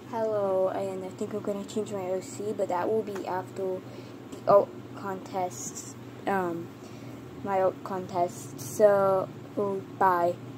Hello, and I think I'm gonna change my OC, but that will be after the art contest. My art contest. So, bye.